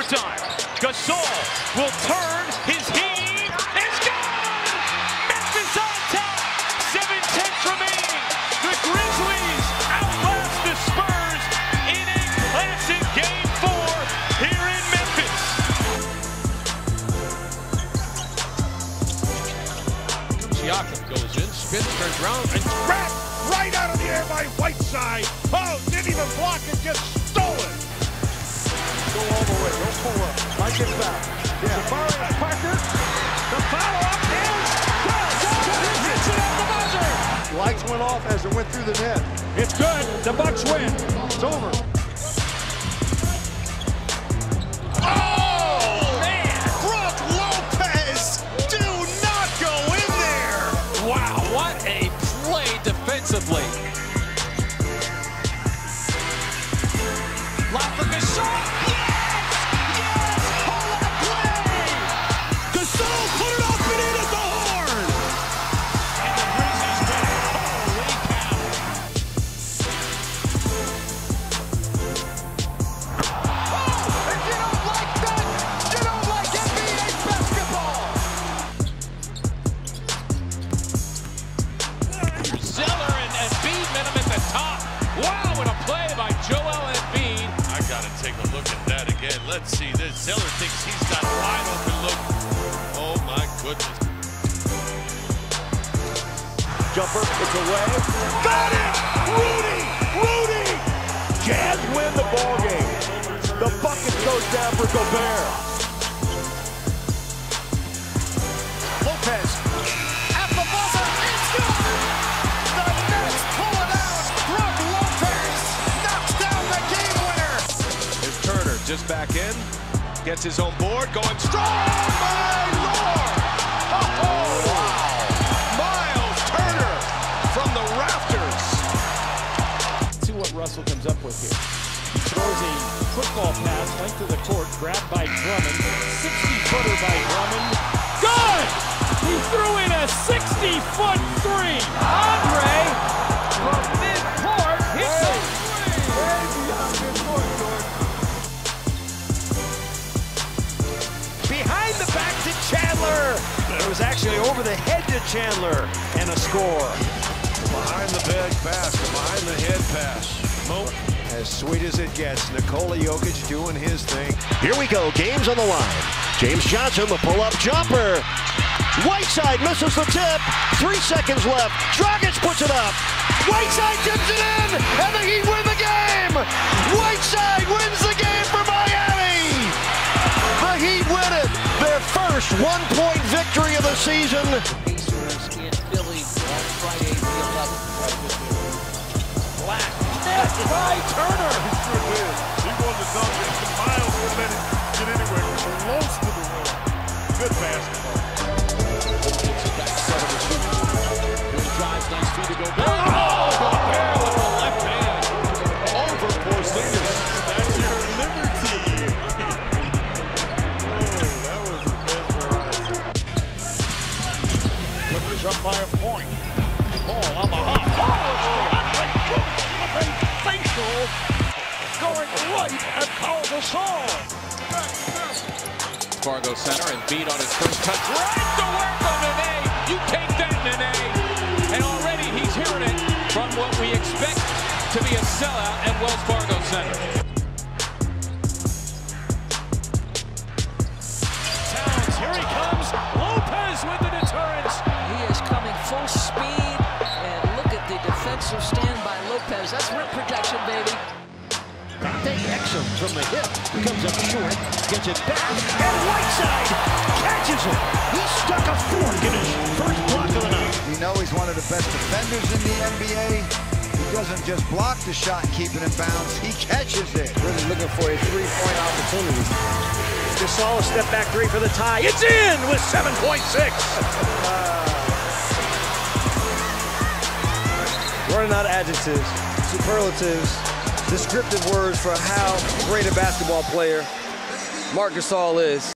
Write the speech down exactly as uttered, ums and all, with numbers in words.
overtime. Gasol will turn his heat. It's gone! Memphis on top. Seven tenths remaining. The Grizzlies outlast the Spurs in a classic game four here in Memphis. Siakam goes in, spins, turns around, and Wrapped right out of the air by Whiteside. Oh, didn't even block it, just stolen. Go all the way, don't pull up. Like it back. Yeah. Jabari Parker. The follow-up is good. Hits it at the buzzer. Lights went off as it went through the net. It's good. The Bucks win. It's over. Oh, man! Brook Lopez, do not go in there. wow, what a play defensively. Lock for Gasol. Yes! Yes! Hold on, play! Gasol put it up and in at the horn. And the Grizzlies win it. Holy cow! Oh! If you don't like that, you don't like N B A basketball! Zeller and Embiid met him at the top. Wow, what a play by Joel Embiid. I gotta take a look at that again. Let's see this. Zeller thinks he's got a wide open look. Oh my goodness. Jumper, it's away. Got it! Rudy! Rudy! Jazz win the ball game. The bucket goes down for Gobert. Lopez at the buzzer. It's good! The Nets pull it out. Brook Lopez knocks down the game winner. Here's Turner just back in. Gets his own board. Going strong. My Lord! Oh, wow! Miles Turner from the rafters. See what Russell comes up with here. Throws a football pass, length of the court, grabbed by Drummond. sixty-footer by Drummond. Good! He threw in a sixty-foot three. Andre from mid-court hits a three. Way beyond mid-court, George. Behind the back to Chandler. It was actually over the head to Chandler and a score. Behind the bag pass. Behind the head pass. Nope. As sweet as it gets, Nikola Jokic doing his thing. Here we go, game's on the line. James Johnson, the pull-up jumper. Whiteside misses the tip. Three seconds left. Dragic puts it up. Whiteside tips it in, and the Heat win the game. Whiteside wins the game for Miami. The Heat win it. Their first one-point victory of the season. Pacers in Philly on Friday the eleventh. Black net by Turner. He won the dunk. Miles wouldn't let it get anywhere close to the rim. Good basketball. Seven to shoot. Here drives, nice feed to Gobert. Oh, Gobert with the left hand. Over Porzingis. That's your liberty. Oh, that was mesmerizing. Clippers up by a point. Ball on the hop. Facial going right at Paul Gasol. Fargo center and beat on his first touch. Right to work on Nene. You take that, Nene. And already he's hearing it from what we expect to be a sellout at Wells Fargo Center. Towns, here he comes. Lopez with the deterrence. He is coming full speed, and look at the defensive stand by Lopez. That's rim protection, baby. Dante Exum from the hip. Comes up short, gets it back, and Whiteside catches it. He stuck a fork in his first block of the night. You know he's one of the best defenders in the N B A. He doesn't just block the shot and keep it in bounds, he catches it. Really looking for a three-point opportunity. Gasol, a step back three for the tie. It's in with seven point six. Running out of adjectives, superlatives, descriptive words for how great a basketball player Mark Gasol is.